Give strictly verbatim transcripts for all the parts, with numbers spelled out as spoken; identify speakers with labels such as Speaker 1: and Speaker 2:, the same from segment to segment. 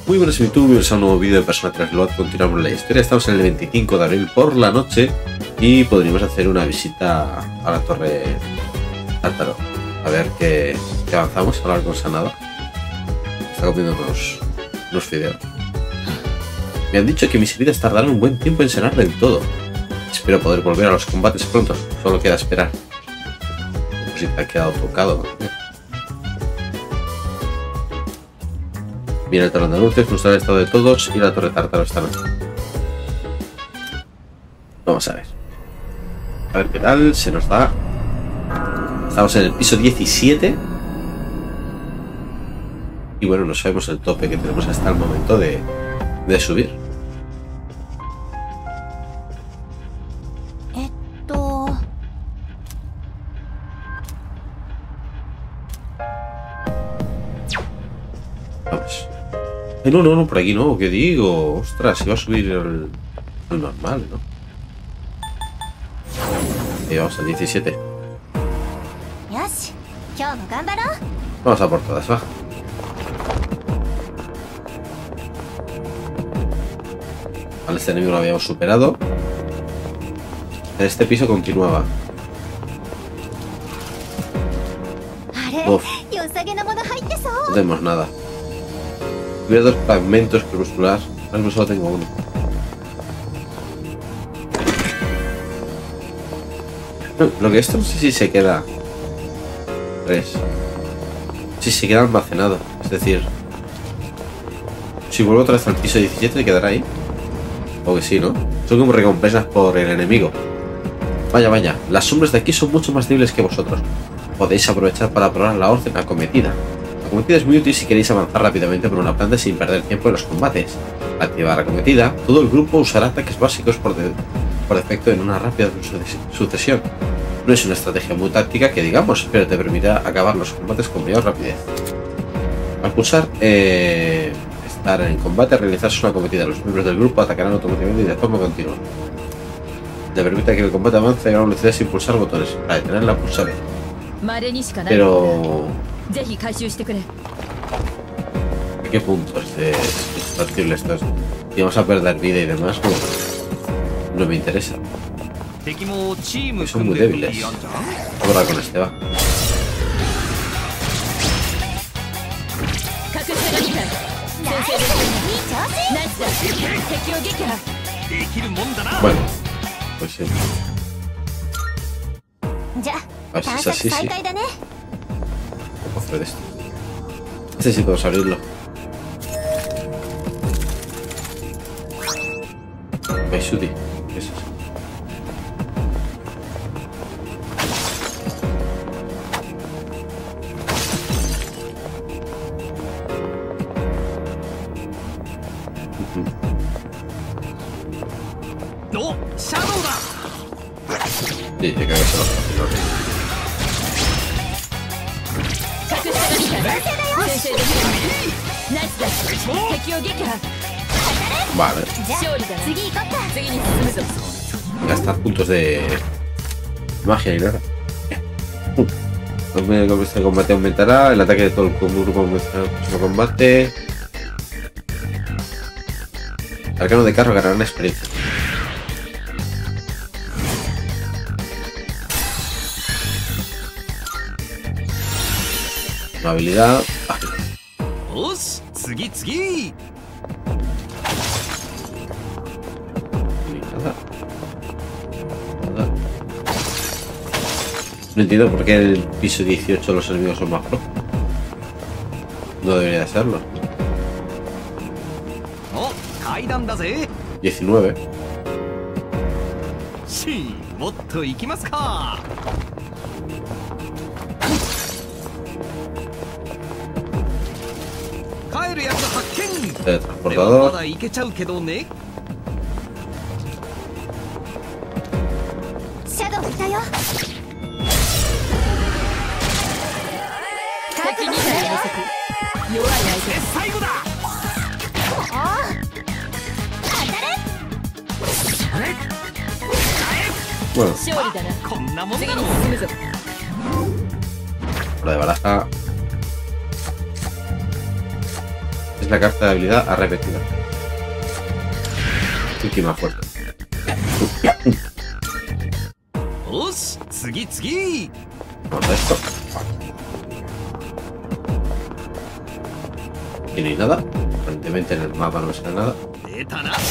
Speaker 1: Muy buenas YouTube, bienvenidos a un nuevo vídeo de Persona tres Lot. Continuamos la historia, estamos en el veinticinco de abril por la noche y podríamos hacer una visita a la torre Tártaro. A ver qué, qué avanzamos, a hablar con Sanada. Está comiendo unos, unos fideos. Me han dicho que mis heridas tardarán un buen tiempo en sanar del todo. Espero poder volver a los combates pronto, solo queda esperar. Pues si te ha quedado tocado. Viene el talón de anuncios, mostrar el estado de todos y la torre Tártaro esta noche. Vamos a ver. A ver qué tal se nos da. Estamos en el piso diecisiete. Y bueno, no sabemos el tope que tenemos hasta el momento de, de subir. Vamos. Ay, no, no, no, por aquí no, ¿qué digo? Ostras, iba a subir el, el normal, ¿no? Y vamos al diecisiete. Vamos a por todas, va. Vale, este enemigo lo habíamos superado. En este piso continuaba. Uf. No tenemos nada. Tuviera dos fragmentos crepusculares. Ahora mismo solo tengo uno. No, lo que esto no sé si se queda. Tres. Si se queda almacenado. Es decir, si vuelvo otra vez al piso diecisiete, ¿quedará ahí? O que sí, ¿no? Son como recompensas por el enemigo. Vaya, vaya. Las sombras de aquí son mucho más débiles que vosotros. Podéis aprovechar para probar la orden acometida. La acometida es muy útil si queréis avanzar rápidamente por una planta sin perder tiempo en los combates. Al activar la acometida, todo el grupo usará ataques básicos por, de, por defecto en una rápida sucesión. No es una estrategia muy táctica que digamos, pero te permitirá acabar los combates con mayor rapidez. Al pulsar eh, estar en combate, realizarse una acometida. Los miembros del grupo atacarán automáticamente y de forma continua. Te permite que el combate avance a gran velocidad sin pulsar botones. Para detenerla, pulsar. Pero... ¿a qué puntos es factible esto? Si vamos a perder vida y demás, no, no me interesa. Pues son muy débiles. Ahora con este va. Bueno, pues sí. A ver si es así, sí. ¿Cómo hacer esto? Este sí podemos abrirlo. Maisudi, ¿qué es eso?
Speaker 2: ¡No! ¡Shadow da!
Speaker 1: Sí, se caga solo. Vale. Gastar puntos de magia y nada. El combate aumentará. El ataque de todo el grupo aumentará el próximo combate. Arcano de carro ganará una experiencia. Una habilidad. Ah. Nada. Nada. No entiendo por qué en el piso dieciocho los enemigos son más pro. No debería de serlo. diecinueve. Teletransportador. Bueno, la de baraja la carta de habilidad a repetida. Última fuerte.
Speaker 2: よし次次
Speaker 1: Vamos a esto. Aquí no hay nada. Aparentemente en el mapa no sale nada.
Speaker 2: 出たな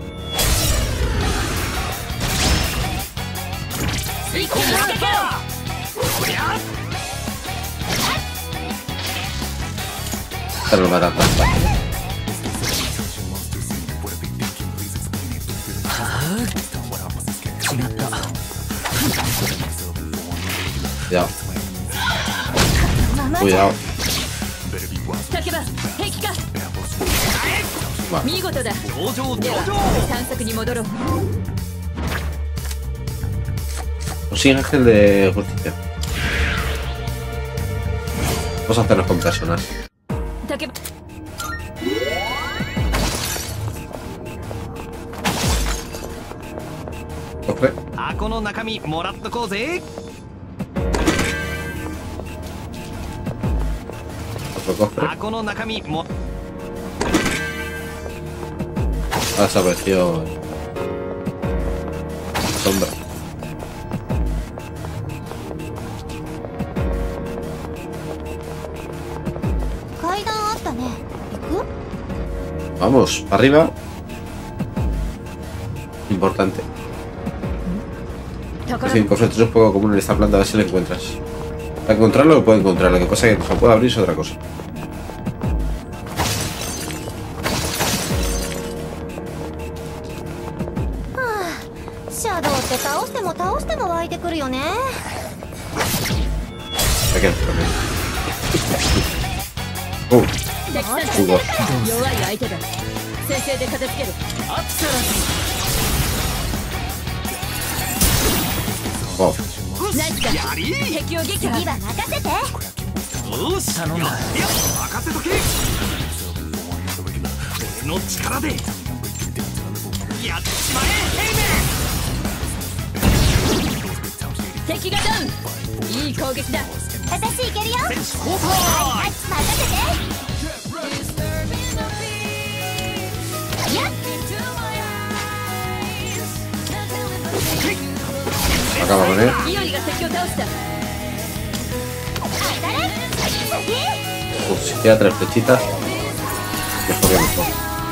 Speaker 2: 水行だこりゃ
Speaker 1: Esta no va a dar tan fácil. Cuidado. Cuidado. Va.
Speaker 3: 見事だ。
Speaker 2: 上々上々
Speaker 3: 探索に戻ろう。
Speaker 1: Consigue ángel de justicia. Vamos a hacernos con personas.
Speaker 3: 竹
Speaker 1: Cofre.
Speaker 2: 箱の中身もらっとこうぜ
Speaker 1: Otro cofre.
Speaker 2: 箱の中身も
Speaker 1: Ha desaparecido. Sombra. Vamos, para arriba. Importante. Es decir, cofres es poco común en esta planta, a ver si lo encuentras. Para encontrarlo lo puedo encontrar, lo que pasa es que se puede abrir es otra cosa. Aquí no, uh,
Speaker 3: 敵さん
Speaker 1: jugo.
Speaker 3: 弱い相手だ。先制で片付ける。
Speaker 1: Wow.
Speaker 3: ナイスだ。
Speaker 2: やり
Speaker 3: 敵を撃破。次は任せて。
Speaker 2: よし頼んだいや任せとけ俺の力でやっちまえ
Speaker 3: 敵がダウン。いい攻撃だ。私いけるよ。
Speaker 2: 選手交代
Speaker 3: はい任せて。やっ
Speaker 1: Acaba con él.
Speaker 3: イオリが敵を倒した。
Speaker 1: Uf, si queda tres flechitas. Mejor que mejor.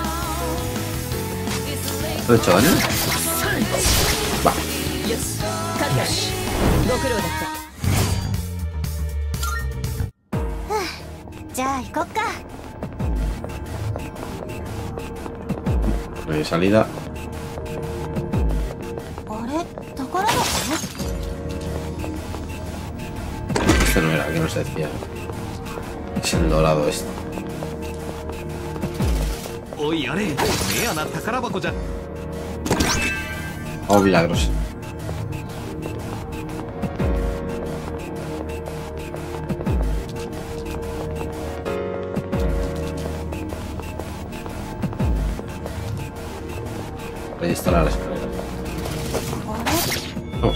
Speaker 1: ¿No he hecho daño? Va.
Speaker 3: よし勝ったしご苦労だった。じゃあ行こっか。
Speaker 1: No hay salida.
Speaker 3: あれ宝箱？
Speaker 1: Este no era, que no se decía. Es el dorado este.
Speaker 2: おいあれレアな宝箱じゃ
Speaker 1: Oh, milagros. Ahí está la escalera. Oh,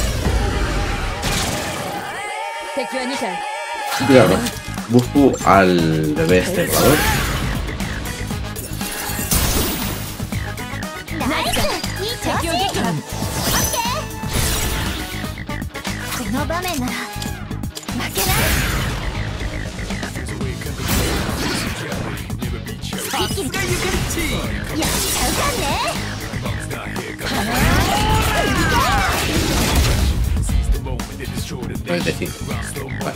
Speaker 3: 敵はに体。
Speaker 1: cuidado. Busco al bebé este jugador.
Speaker 3: ナイスだ。敵を撃破。この場面なら負けない。
Speaker 2: さすがゆかりち
Speaker 3: やっちゃうかね。
Speaker 1: noventa y cinco. Vale.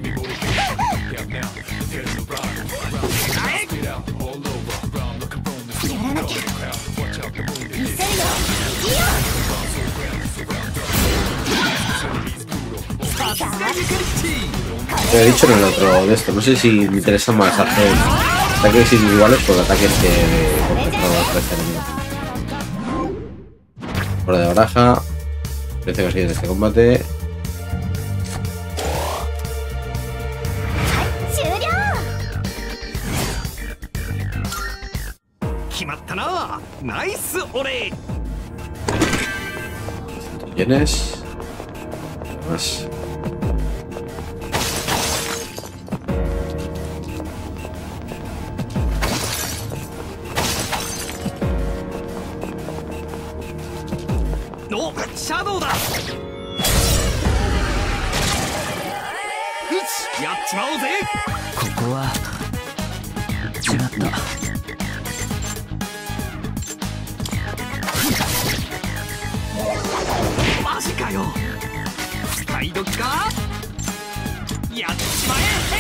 Speaker 1: He dicho en el otro de esto, no sé si me interesa más hacer ataques individuales por ataques que de contra enemigos. Hora de baraja. Parece que conseguir este combate.
Speaker 2: Nice, ore.
Speaker 1: Yenes. Más.
Speaker 2: トシャドウだ。やっちまおうぜ。
Speaker 4: ここは違った。
Speaker 2: マジかよ。使い時か。やっちまえ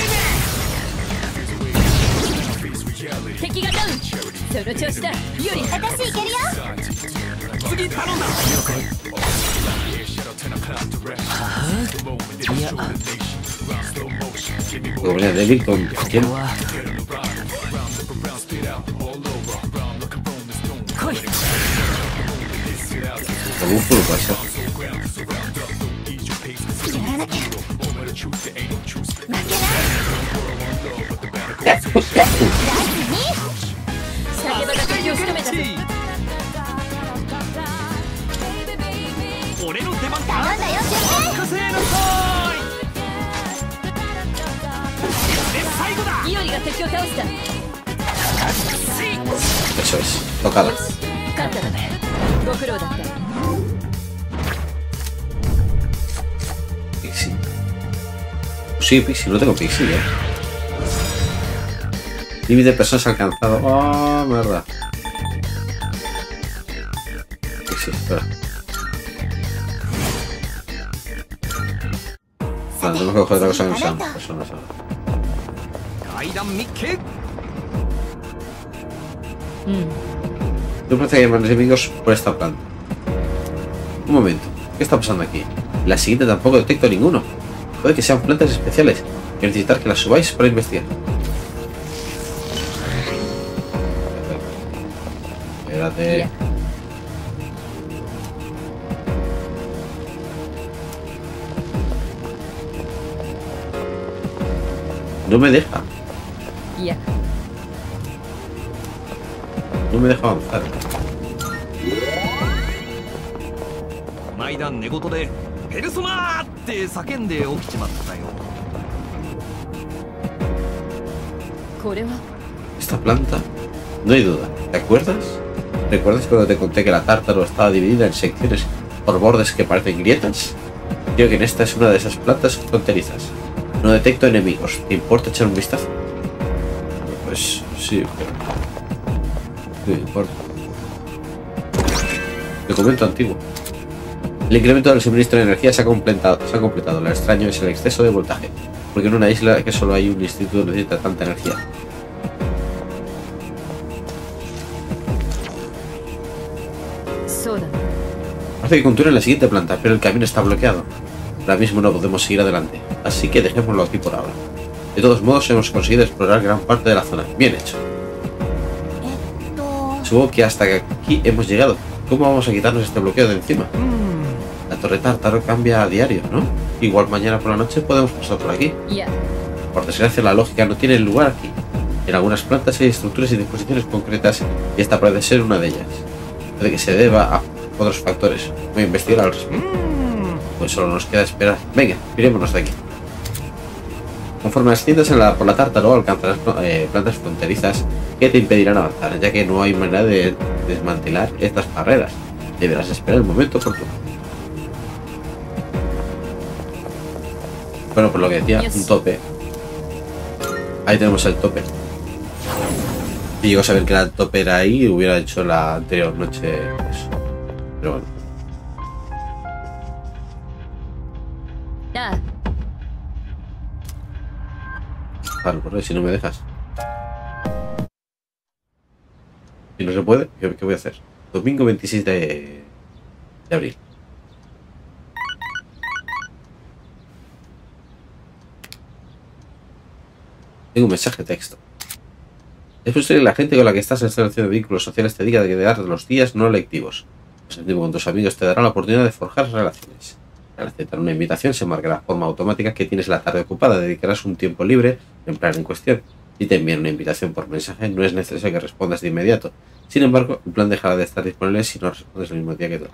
Speaker 5: 敵がダウン。その調子だ。より
Speaker 3: 私いけるよ。
Speaker 2: 次頼んだ。
Speaker 4: いや、
Speaker 1: Como venía de Bill con
Speaker 4: こ
Speaker 1: quién?
Speaker 4: こは
Speaker 5: 来い。
Speaker 1: Algún furo pasa.
Speaker 3: やらなきゃ。負けない。
Speaker 5: 下げ場が敵を仕留めたぞ。
Speaker 2: 俺の出番だ。
Speaker 3: 頼んだよ、準備。
Speaker 2: 任せなさい。で最後だ。
Speaker 5: イオリが敵を倒した。
Speaker 1: Eso es. Tocada.
Speaker 5: よし、勝っただね。ご苦労だった。
Speaker 1: Pixie. Sí, Pixie. No tengo Pixie, ¿eh? Límite de personas alcanzado. Oh, mierda. Pixie, espera. Vale, tenemos que coger otra cosa que no sean personas ahora.
Speaker 2: 階段密集。
Speaker 1: No parece que haya más enemigos por esta planta. Un momento, ¿qué está pasando aquí? En la siguiente tampoco detecto ninguno. Puede que sean plantas especiales. Quiero necesitar que las subáis para investigar. Espérate. No me deja.
Speaker 5: いや、
Speaker 1: No me deja avanzar.
Speaker 2: 毎段寝言で「ペルソナー!」って叫んで起きちまったよ。
Speaker 5: これは
Speaker 1: Esta planta, no hay duda. ¿Te acuerdas? ¿Recuerdas cuando te conté que la tártaro estaba dividida en secciones por bordes que parecen grietas? Creo que en esta es una de esas plantas fronterizas. No detecto enemigos. ¿Te importa echar un vistazo? Pues sí, pero... No me importa. Documento antiguo. El incremento del suministro de energía se ha completado. Se ha completado. Lo extraño es el exceso de voltaje. Porque en una isla que solo hay un instituto necesita tanta energía.
Speaker 5: Soda.
Speaker 1: Parece que contura en la siguiente planta, pero el camino está bloqueado. Ahora mismo no podemos seguir adelante, así que dejémoslo aquí por ahora. De todos modos, hemos conseguido explorar gran parte de la zona. Bien hecho.
Speaker 3: えっと
Speaker 1: Supongo que hasta aquí hemos llegado. ¿Cómo vamos a quitarnos este bloqueo de encima? La torre tártaro cambia a diario, ¿no? Igual mañana por la noche podemos pasar por aquí.
Speaker 5: いや、
Speaker 1: Por desgracia, la lógica no tiene lugar aquí. En algunas plantas hay estructuras y disposiciones concretas, y esta parece ser una de ellas. Puede que se deba a otros factores. Voy a investigar al respecto. Pues solo nos queda esperar. Venga, mirémonos de aquí. Conforme asciendas en la, por la tártaro, alcanzarás eh, plantas fronterizas que te impedirán avanzar, ya que no hay manera de desmantelar estas barreras. Deberás esperar el momento oportuno. Bueno, por lo que decía, un tope. Ahí tenemos el tope. Si llego a saber que el tope era ahí, hubiera hecho la anterior noche eso. Pero bueno.
Speaker 5: ああ、
Speaker 1: Claro, por ahí, si no me dejas. Si no se puede, ¿qué, qué voy a hacer? Domingo veintiséis de, de abril. Tengo un mensaje de texto. Es posible que la gente con la que estás en relación de vínculos sociales te diga de dar los días no lectivos. Pues el tiempo con tus amigos te dará la oportunidad de forjar relaciones. Al aceptar una invitación se marcará de forma automática que tienes la tarde ocupada, dedicarás un tiempo libre en plan en cuestión. Si te envían una invitación por mensaje, no es necesario que respondas de inmediato. Sin embargo, el plan dejará de estar disponible si no respondes el mismo día que tú.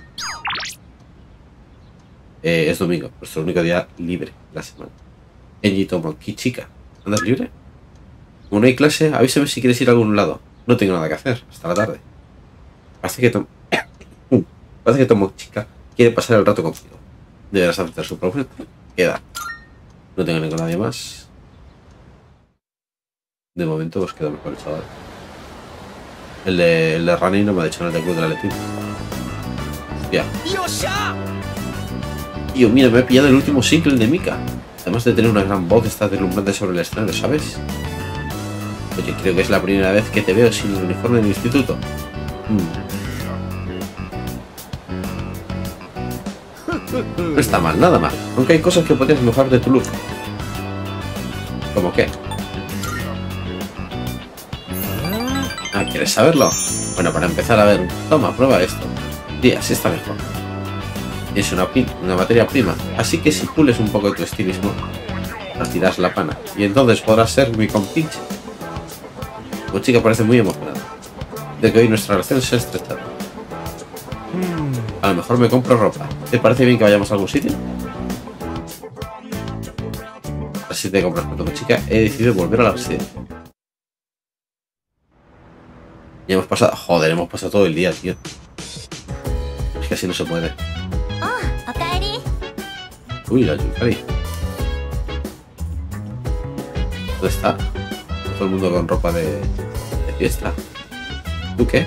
Speaker 1: Eh, es domingo, nuestro único día libre de la semana. Enji Tomo, Kichika, ¿andas libre? Como no hay clase, avísame si quieres ir a algún lado. No tengo nada que hacer, hasta la tarde. Parece que Tom... Parece que Tomochica quiere pasar el rato contigo. Deberás aceptar su propuesta. Queda. No tengo ni con nadie más. De momento os queda mejor el chaval. El de, el de Rani no me ha dicho nada del club de atletismo. Ya. Tío, mira, me he pillado el último single de Mika. Además de tener una gran voz, estás deslumbrante sobre el escenario, ¿sabes? Oye, creo que es la primera vez que te veo sin el uniforme del instituto. Hmm. No está mal, nada mal. Aunque hay cosas que podrías mejorar de tu look. ¿Cómo qué? Ah, ¿quieres saberlo? Bueno, para empezar, a ver, toma, prueba esto. Sí, así está mejor. Es una, una materia prima, así que si pules un poco de tu estilismo, partirás la pana. Y entonces podrás ser mi compinche. Tu chica parece muy emocionada de que hoy nuestra relación se ha estrechado. A lo mejor me compro ropa. ¿Te parece bien que vayamos a algún sitio? Así te compras con tu chica. He decidido volver a la residencia. Ya hemos pasado... Joder, hemos pasado todo el día, tío. Es que así no se puede. Uy, la Yukari. ¿Dónde está? Todo el mundo con ropa de, de fiesta. ¿Tú qué?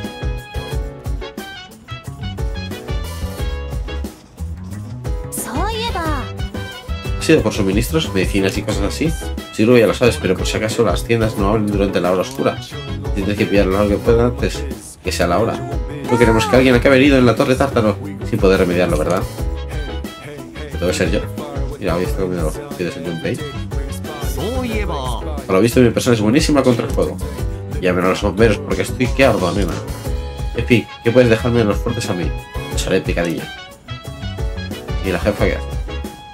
Speaker 1: ¿Has ido por suministros, medicinas y cosas así? Seguro ya lo sabes, pero por si acaso las tiendas no abren durante la hora oscura. Tienes que pillar lo que pueda antes que sea la hora. No queremos que alguien acabe herido en la Torre Tártaro sin poder remediarlo, ¿verdad? Tengo que ser yo. Mira, hoy estoy comiendo los pides en Junpei. Por lo visto, mi persona es buenísima contra el fuego. Llamen a los bomberos porque estoy que ardo, nena. Epi, ¿qué puedes dejarme en los fuertes a mí? Os haré picadilla. ¿Y la jefa qué hace?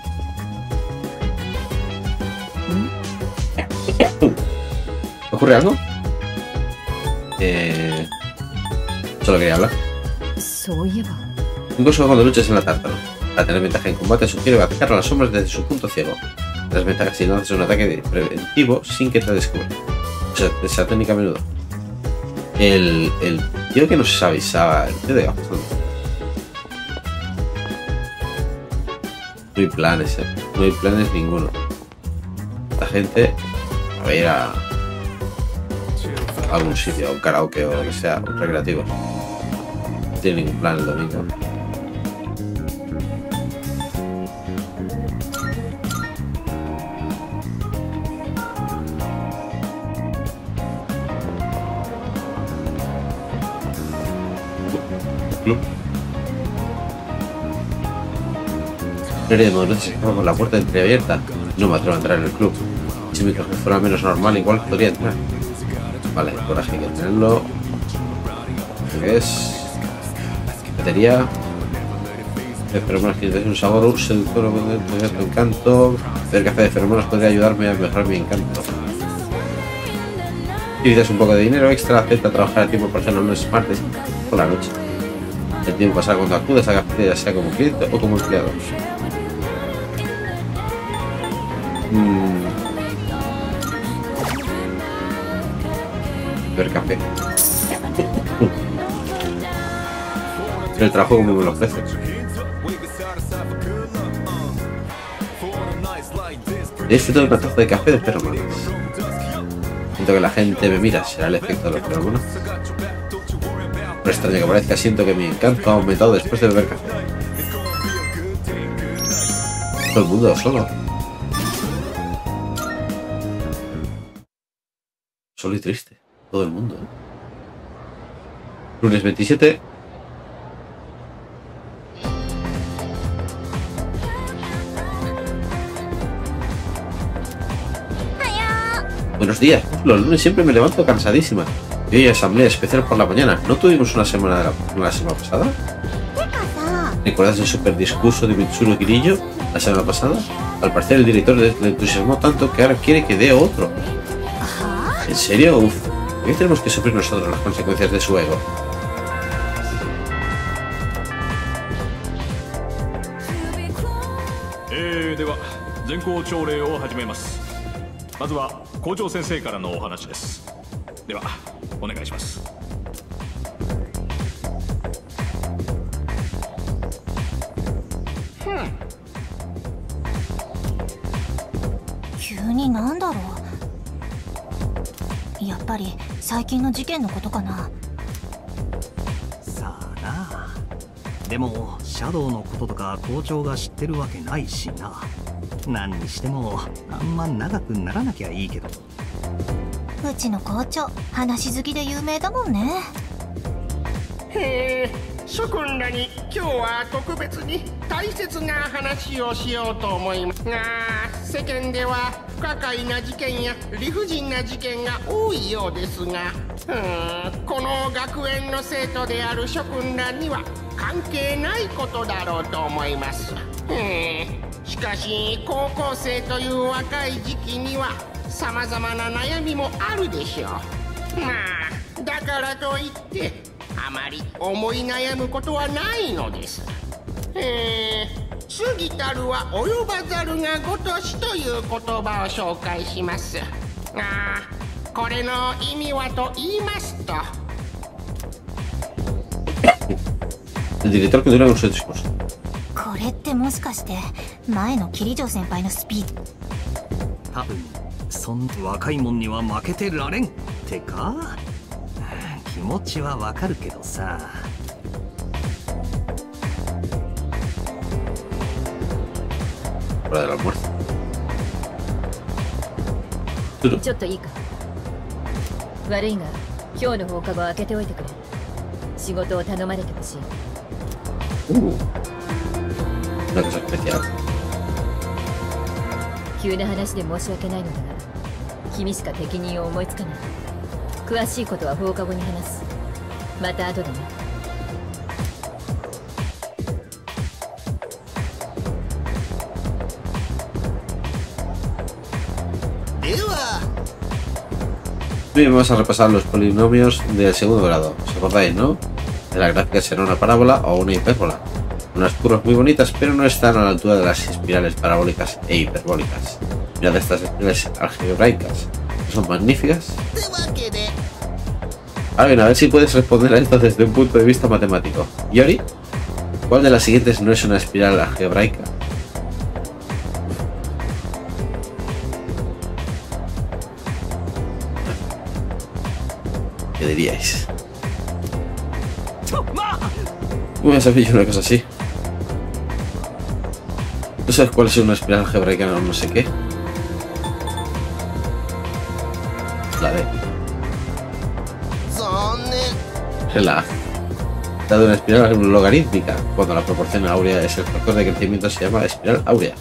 Speaker 1: ¿Ocurre algo? Eh... Solo quería hablar. Incluso cuando luches en la Tártaro. Para tener ventaja en combate, sugiero atacar a las sombras desde su punto ciego. Las ventajas si lanzas un ataque preventivo sin que te descubra. O sea, esa técnica a menudo. El, el tío que nos avisaba, el tío de gafas. No hay planes, eh. No hay planes ninguno. La gente va a ir a, a algún sitio, a un karaoke o lo que sea, un recreativo. No tiene ningún plan el domingo. No iré de modo se escapa por la puerta entreabierta. No me atrevo a entrar en el club. Si mi traje fuera menos normal, igual podría entrar. Vale, coraje hay que tenerlo. ¿Qué es? Batería. De feromonas que es un sabor, un seductor, un encanto. Ver café de feromonas podría ayudarme a mejorar mi encanto. Si necesitas un poco de dinero extra, acepta trabajar a tiempo parcial los martes por la noche. El tiempo pasará cuando acudes a cafetería, sea como cliente o como empleado. Mm. Ver café. El trabajo como me lo ofrece. He disfrutado de una taza de café de feromonas. Siento que la gente me mira, ¿será el efecto de los feromonas? Por extraño que parezca, siento que mi encanto ha aumentado después de beber café. Todo el mundo solo. Solo y triste. Todo el mundo. ¿eh? Lunes veintisiete. Buenos días. Los lunes siempre me levanto cansadísima. Y hoy asamblea especial por la mañana. ¿No tuvimos una semana de la, la semana pasada? ¿Recuerdas el super discurso de Mitsuru Kirillo la semana pasada? Al parecer el director le entusiasmó tanto que ahora quiere que dé otro. ¿En serio? Uf. ¿Por qué tenemos que sufrir nosotros las consecuencias de su ego?
Speaker 6: Eh, では全校朝礼を始めます。まずは校長先生からのお話です。ではお願いします。
Speaker 3: になんだろう。やっぱり最近の事件のことかな。
Speaker 4: さあな。でもシャドウのこととか校長が知ってるわけないしな。何にしてもあんま長くならなきゃいいけど。
Speaker 3: うちの校長話好きで有名だもんね。
Speaker 7: へえ、諸君らに今日は特別に大切な話をしようと思いますが、世間では不可解な事件や理不尽な事件が多いようですが、うーんこの学園の生徒である諸君らには関係ないことだろうと思います。へえ、しかし高校生という若い時期にはさまざまな悩みもあるでしょう。まあだからといってあまり思い悩むことはないのです。えー、過ぎたるは及ばざるがごとしという言葉を紹介します。あー、これの意味はと言いますと、
Speaker 1: El director que dura con su discurso.
Speaker 3: これってもしかして前の桐城先輩のスピーチ？
Speaker 4: 多分そんな若いもんには負けてられんってか。気持ちはわかるけどさ。
Speaker 1: Hora del almuerzo.
Speaker 5: ちょっといいか。悪いが今日の放課後開けておいてくれ。仕事を頼まれてほしい。
Speaker 1: Uh, una cosa especial.
Speaker 5: 急な話で申し訳ないのだが、君しか適任を思いつかない。詳しいことは放課後に話す。また後でね。
Speaker 7: では
Speaker 1: Bien, vamos a repasar los polinomios del segundo grado. ¿Os acordáis, no? De la gráfica será una parábola o una hipérbola. Unas curvas muy bonitas, pero no están a la altura de las espirales parabólicas e hiperbólicas. Mirad estas espirales algebraicas. Son magníficas. Ahora bien, a ver si puedes responder a esto desde un punto de vista matemático. Yori, ¿cuál de las siguientes no es una espiral algebraica? ¿Qué diríais? Voy a saber yo una cosa así. ¿No sabes cuál es una espiral algebraica o no sé qué? La D. Es la A. Dado una espiral logarítmica, cuando la proporción áurea es el factor de crecimiento, se llama espiral áurea.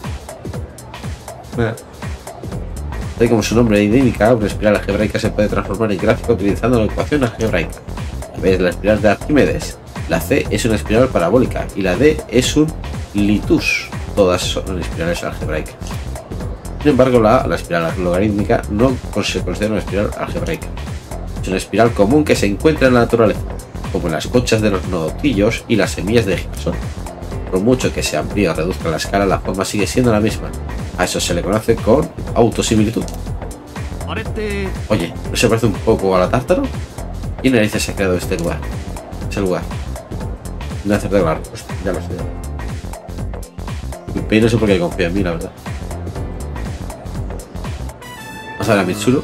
Speaker 1: Tal como su nombre indica, una espiral algebraica se puede transformar en gráfico utilizando la ecuación algebraica. A vez de la espiral de Arquímedes, la C es una espiral parabólica y la D es un litus. Todas son espirales algebraicas. Sin embargo, la A, la espiral logarítmica, no se considera una espiral algebraica. Es una espiral común que se encuentra en la naturaleza, como en las conchas de los notillos y las semillas de girasol. Por mucho que se amplíe o reduzca la escala, la forma sigue siendo la misma. A eso se le conoce con autosimilitud. Oye, ¿no se parece un poco a la Tártaro? ¿Quién narices se ha creado este lugar? Ese lugar. No hacer de la respuesta, ya lo sé. Pero no sé por qué confía en mí, la verdad. Vamos a ver a Mitsuru.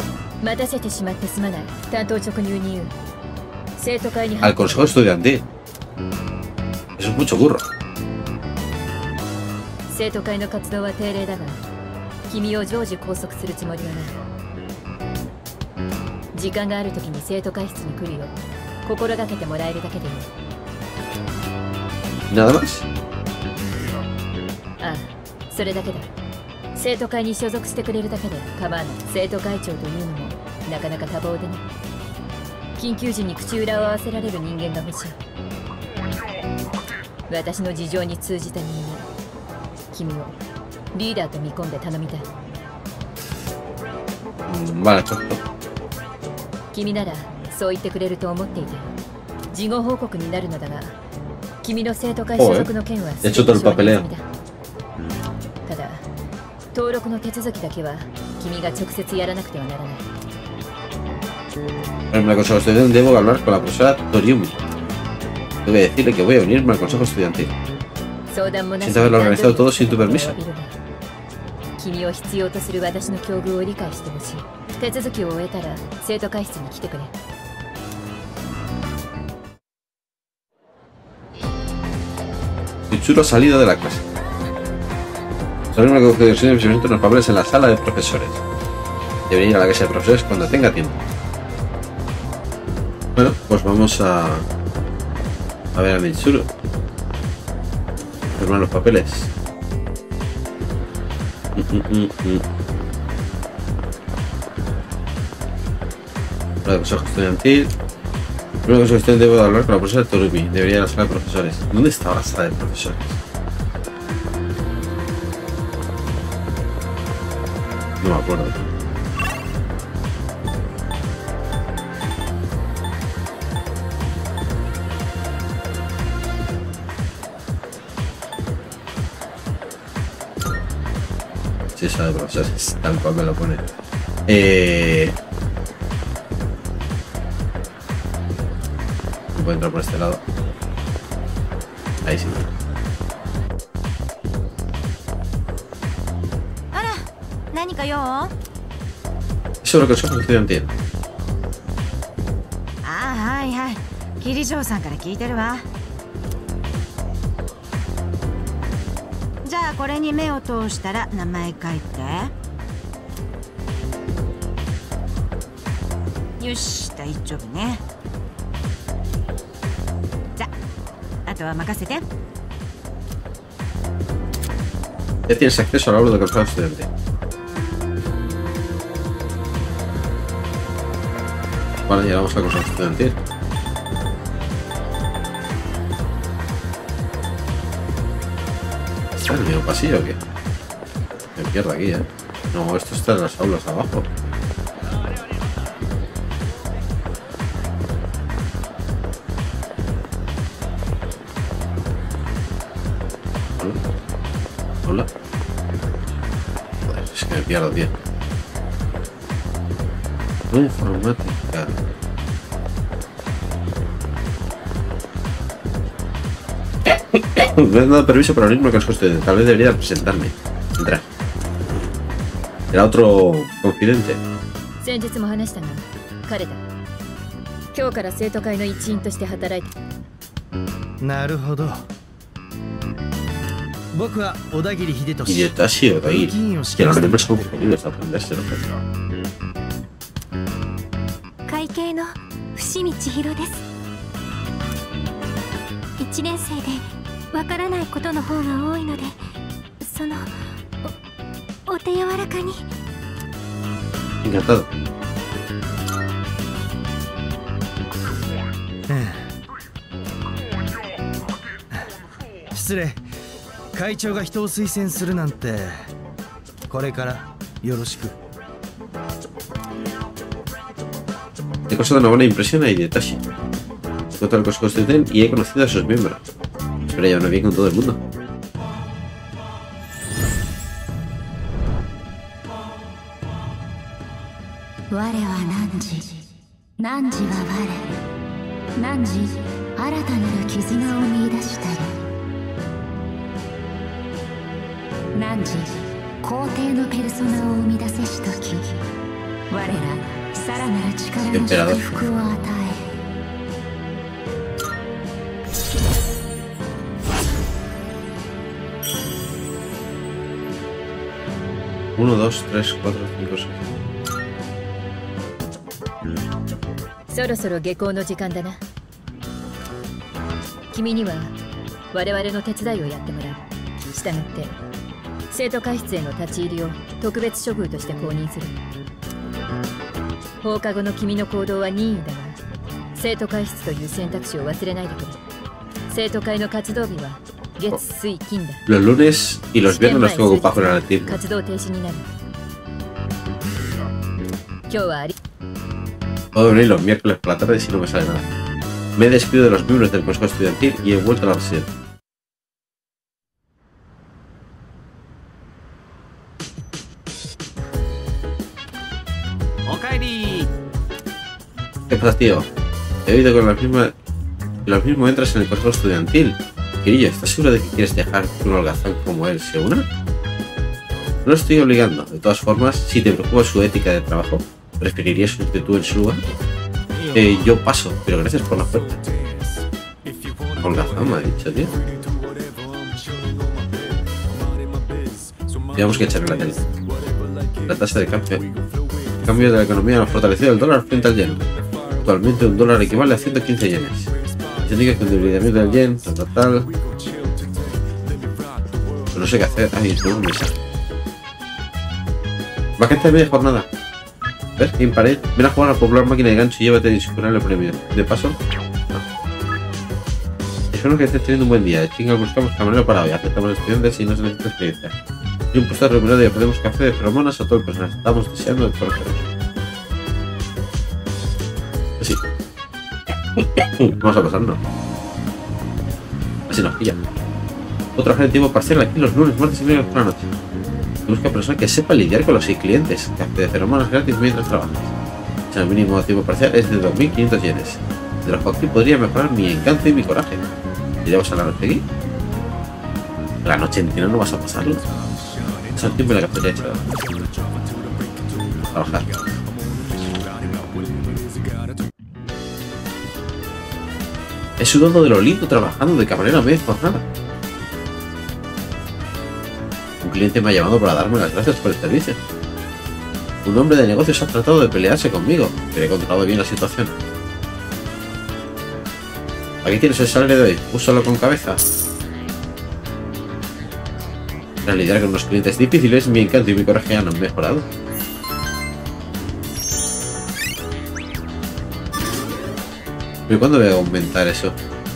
Speaker 1: Al consejo estudiantil. Eso es mucho burro.
Speaker 5: 生徒会の活動は定例だが、君を常時拘束するつもりはない。時間があるときに生徒会室に来るよう心がけてもらえるだけでいい。
Speaker 1: Nada más?
Speaker 5: ああ、それだけだ。生徒会に所属してくれるだけで構わない。生徒会長というのもなかなか多忙でね。緊急時に口裏を合わせられる人間が欲しい。私の事情に通じた人間。君をリーダーと見込んで頼みたい。
Speaker 1: Vale, perfecto.
Speaker 5: 君ならそう言ってくれると思っていたよ。事後報告になるのだが、君の生徒会所属の件は全て承認済みだ。ただ、登録の手続きだけは君が直接やらなくてはならない。
Speaker 1: En el consejo estudiantil debo hablar con la profesora Toriumi. Debo decirle que voy a unirme al consejo estudiantil. Sin haberlo organizado todo sin tu permiso.
Speaker 5: 君を必要とする私の境遇を理解してほしい。手続きを終えたら生徒会室に来てくれ。
Speaker 1: Chulo ha salido de la clase. Solo una conclusión de los papeles en la sala de profesores. Debería ir a la clase de profesores cuando tenga tiempo. Bueno, pues vamos a a ver a Mitsuru. Firmar los papeles. Mm, mm, mm, mm. La consejo estudiantil. Primero consejo estudiantil debo hablar con la profesora Torubi. Debería ir a la sala de profesores. ¿Dónde estaba la sala de profesores? No me acuerdo. Sí, sala de profesores, tal cual me lo pone. Eh... No puedo entrar por este lado. Ahí sí. Sobre el consejo estudiantil.
Speaker 8: Ah, ay, ay. Kirijo-sanから聞いてるわ。じゃあこれに目を通したら名前書いて。よし、大丈夫ね。じゃあ、あとは任せて。
Speaker 1: Ya tienes acceso al aula del consejo estudiantil. Vale, llegamos al consejo estudiantil. ¿Está en el mismo pasillo o qué? Me pierdo aquí, ¿eh? No, esto está en las aulas abajo. Hola. Hola. Joder, es que me pierdo, tío. Informática. Me han dado permiso para abrirme el consejo estudiantil. Tal vez debería presentarme. Entrar. Era otro confidente.
Speaker 5: 先日も話したが、彼だ。今日から生徒会の一員として働いて。
Speaker 4: なるほど。僕は小田切秀俊。
Speaker 1: 秀俊よ、Odagiri. Que los nombres son jodidos a aprenderse, ¿no?
Speaker 3: 会計の伏見千尋です。いちねん生でわからないことの方が多いので、その お, お手柔らかに。
Speaker 1: Encantado.
Speaker 4: 失礼。会長が人を推薦するなんて、これからよろしく。
Speaker 1: He causado una buena impresión a Hidetashi. He encontrado el consejo estudiantil y he conocido a sus miembros. Espero llevarme bien con todo el mundo. Emperador. Uno, dos, tres, cuatro, cinco, seis.
Speaker 5: そろそろ下校の時間だな。君には我々の手伝いをやってもらう。したがって生徒会室への立ち入りを特別処遇として公認する。放課後の君の行動は任意だが、生徒会室という選択肢を忘れないでくれ。生徒会の活動日は月水金だ。
Speaker 1: Los lunes y los viernes los tengo ocupados con el tiempo.
Speaker 5: 活動停止になる。今日はあり。
Speaker 1: Puedo venir los miércoles por la tarde si no me sale nada. Me despido de los miembros del consejo estudiantil y he vuelto a la residencia. ¿Qué pasa, tío? He oído que lo mismo, lo mismo entras en el consejo estudiantil. Kirillo, ¿estás seguro de que quieres dejar que un holgazán como él se una? No lo estoy obligando. De todas formas, si te preocupa su ética de trabajo, ¿preferirías irte tú en su lugar? Eh, yo paso, pero gracias por la oferta. Holgazán me ha dicho, tío. Tenemos que echarle la tele. La tasa de cambio. El cambio de la economía ha fortalecido el dólar frente al yen. Actualmente un dólar equivale a ciento quince yenes. Se indica que el debilitamiento del yen, tal, tal, tal. Pues no sé qué hacer. Ay, tengo un mensaje. Vacante de media jornada. ¿Ves? En pared. Ven a jugar a la popular máquina de gancho y llévate el discurable premio. De paso. No. Espero que estés teniendo un buen día. Chinga, buscamos camarero para hoy. Aceptamos estudiantes y no se necesita experiencia. Y un puesto remunerado y ofrecemos café de feromonas a todo el personal. Estamos deseando el conoceros. Así. Vamos a pasarnos. Así nos pilla. Puedo trabajar en tiempo parcial aquí los lunes, martes y miércoles por la noche. Busca personas que sepa lidiar con los clientes. Café de feromonas gratis mientras trabajas. El mínimo de tiempo parcial es de dos mil quinientos yenes. De los cuales podría mejorar mi encanto y mi coraje. ¿Iríamos a la noche aquí? La noche entera no vas a pasarlo. Es el tiempo en la cafetería echado. Trabajar. He sudado de lo lindo trabajando de camarero a media jornada. Un cliente me ha llamado para darme las gracias por el servicio. Un hombre de negocios ha tratado de pelearse conmigo, pero he controlado bien la situación. Aquí tienes el salario de hoy, úsalo con cabeza. Tras lidiar con unos clientes difíciles, mi encanto y mi coraje han mejorado. ¿Pero cuándo voy a aumentar eso?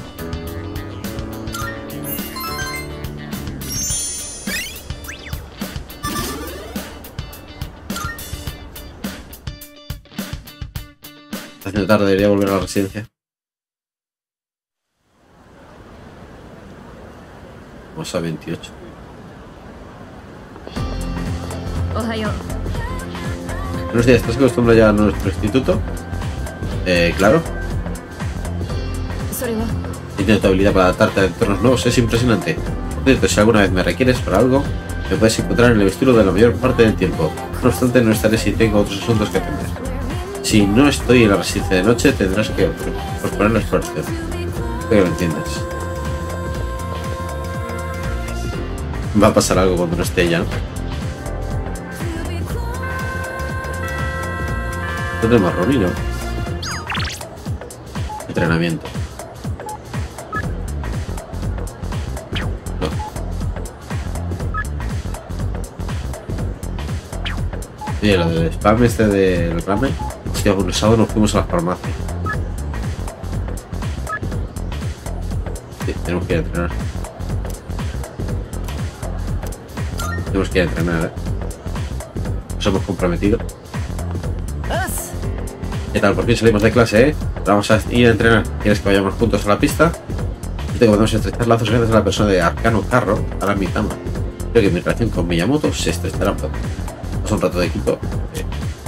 Speaker 1: Está haciendo tarde, debería volver a la residencia. Vamos a veintiocho. Buenos días, ¿estás acostumbrado ya a nuestro instituto? Eh, claro. Y tu habilidad para adaptarte a entornos nuevos es impresionante. Por cierto, si alguna vez me requieres para algo, me puedes encontrar en el vestíbulo de la mayor parte del tiempo. No obstante, no estaré si tengo otros asuntos que atender. Si no estoy en la residencia de noche, tendrás que posponer la exploración. Espero que lo entiendas. Va a pasar algo cuando no esté ya, ¿no? No tenemos Romino. Entrenamiento. No. Oye, lo del spam este del ramen. Hostia, un sábado nos fuimos a la farmacia. Sí, tenemos que ir a entrenar. Tenemos que ir a entrenar, ¿eh? Nos hemos comprometido. ¿Qué tal? Por fin salimos de clase, ¿eh? Vamos a ir a entrenar. ¿Quieres que vayamos juntos a la pista? Yo tengo que podemos estrechar lazos gracias a la persona de Arcano Carro, ahora mi Tama. Creo que mi relación con Miyamoto se estrechará pronto. Pasa un rato de equipo. Eh.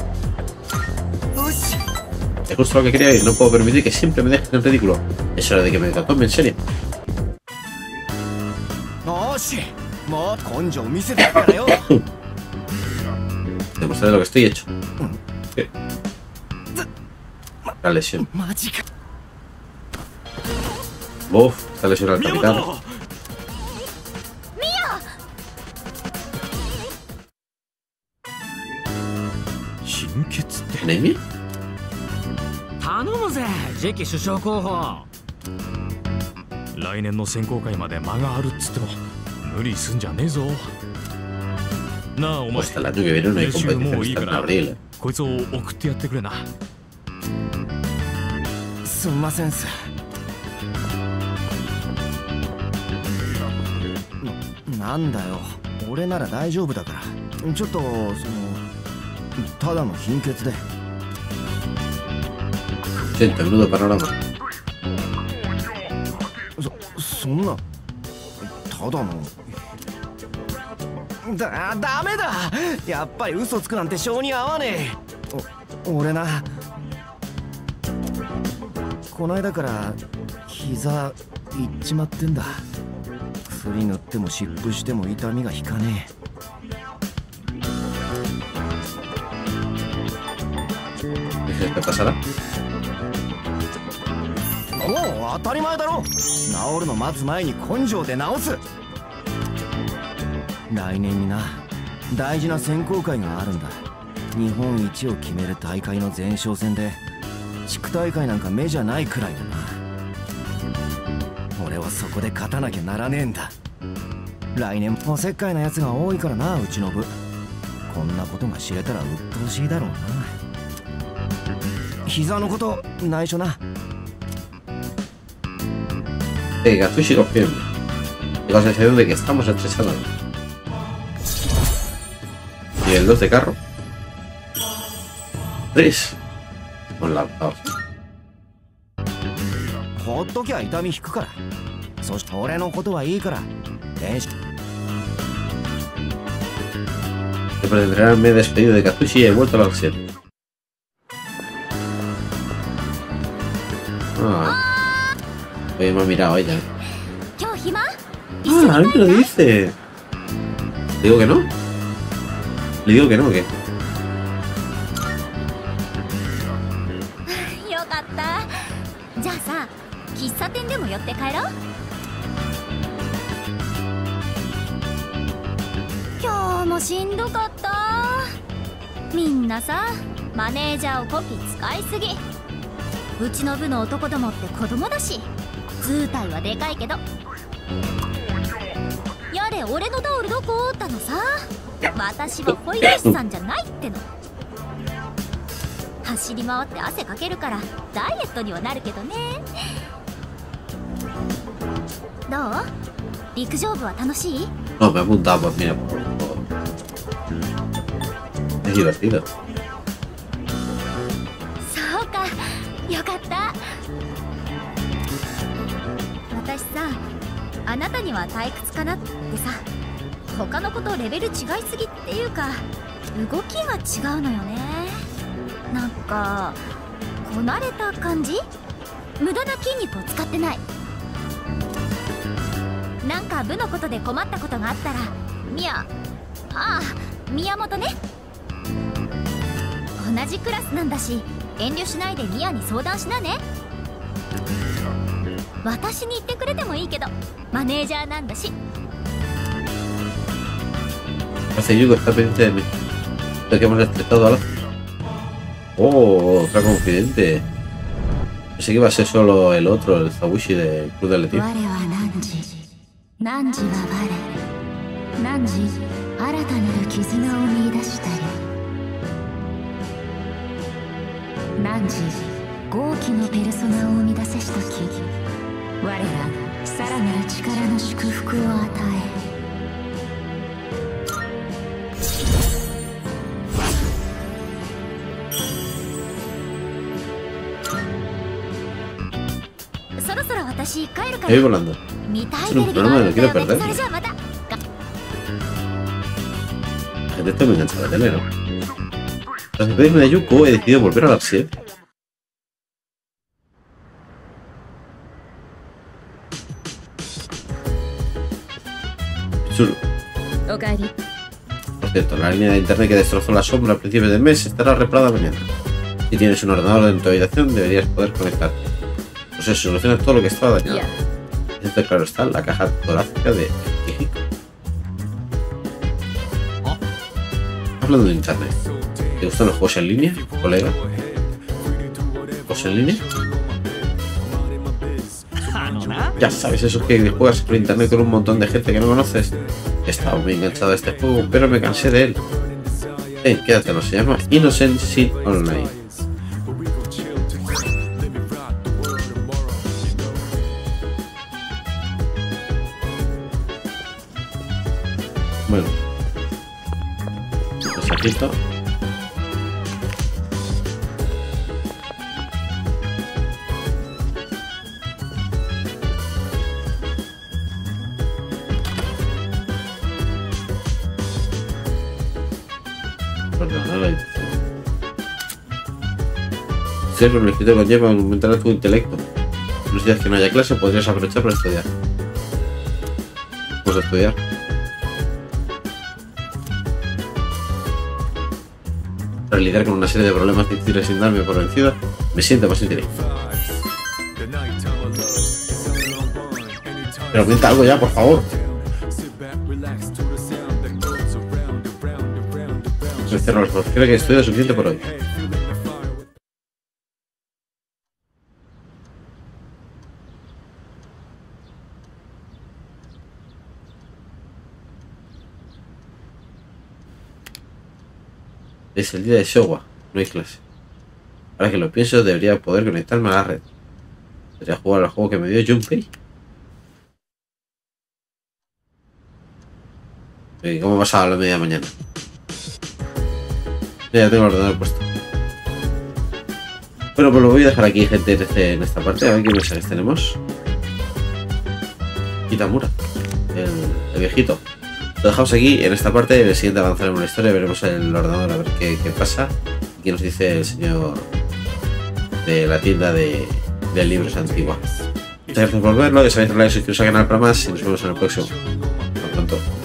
Speaker 1: Es justo lo que quería ir. No puedo permitir que siempre me dejes en ridículo. Es hora de que me tome en serio. Demostraré lo que estoy hecho. ¿Qué? La lesión. Uf, está lesionado el capitán. ¿Anemia?
Speaker 2: 頼むぜ、次期首相候補。来年の選考会まで間があるっつっても無理すんじゃねえぞ。なあ、お前。
Speaker 1: Hasta el año que viene no hay competición hasta en abril.
Speaker 2: こいつを送ってやってくれな。
Speaker 9: すんませんす。な、なんだよ。俺なら大丈夫だから。ちょっとそのただの貧血で。
Speaker 1: Siento, menudo panorama.
Speaker 9: そ、そんなただのだ、ダメだ。やっぱり嘘つくなんて性に合わねえ。お、俺な、この間から膝いっちまってんだ。薬塗っても湿布しても痛みが引かねえ。
Speaker 1: ¿qué pasará?
Speaker 9: もう当たり前だろ。治るの待つ前に根性で治す。来年にな、大事な選考会があるんだ。日本一を決める大会の前哨戦で、地区大会なんか目じゃないくらいだな。俺はそこで勝たなきゃならねえんだ。来年おせっかいなやつが多いからな、うちの部。こんなことが知れたら鬱陶しいだろうな。膝のこと内緒な。
Speaker 1: Eh, Gatsushi confirma. Tengo la sensación de que estamos estresándonos. Y el dos de carro. tres. Con la pausa.
Speaker 9: ほっときゃ痛み引くから。そして俺のことはいいから。練習。
Speaker 1: Después de entrenar me he despedido de Gatsushi y he vuelto a la acción. Ah. Oye, me ha mirado ella. Ah, a mí me lo dice. ¿Le digo que no? ¿Le digo que no o qué? No, me he apuntado, pues mira, por favor. Es divertido. Hace Yugo está pendiente de mí. Lo que hemos estresado ahora. Oh, otra confidente. Pensé que iba a ser solo el otro, el Zabushi del Club de Atletismo. Me voy volando. Es un programa que no quiero perder. La gente está muy enganchada de tele, ¿no? Tras despedirme de Yuko, he decidido volver a la serie. Chulo. Por cierto, la línea de internet que destrozó la sombra a principios del mes estará reparada mañana. Si tienes un ordenador en tu habitación, deberías poder conectarte. Pues eso soluciona todo lo que estaba dañado. Yeah. Entonces, claro está, la caja torácica de Kijiko. Oh. Hablando de internet, ¿te gustan los juegos en línea, colega? ¿Juegos en línea? Ya sabes, eso que juegas por internet con un montón de gente que no conoces. Estaba muy enganchado a este juego, pero me cansé de él. Hey, quédatelo, se llama Innocent Sin Online. Bueno, pues aquí está. Ser un escritor conlleva aumentar tu intelecto. Los días que no haya clase podrías aprovechar para estudiar. Vamos a estudiar. Tras lidiar con una serie de problemas difíciles sin darme por vencido, me siento más inteligente. Pero aumenta algo ya, por favor. Me cierro los ojos. Creo que he estudiado suficiente por hoy. Es el día de Showa, no hay clase. Ahora que lo pienso, debería poder conectarme a la red. Debería jugar al juego que me dio Junpei. ¿Cómo vas a la media mañana? Ya tengo el ordenador puesto. Bueno, pues lo voy a dejar aquí, gente, en, este, en esta parte. A ver qué mensajes tenemos. Kitamura, el, el viejito. Lo dejamos aquí en esta parte. En el siguiente avanzaremos la historia. Veremos el ordenador a ver qué, qué pasa. Y qué nos dice el señor de la tienda de, de libros antigua. Muchas gracias por verlo. Ya sabéis, darle like, suscribiros al canal para más. Y nos vemos en el próximo. Hasta pronto.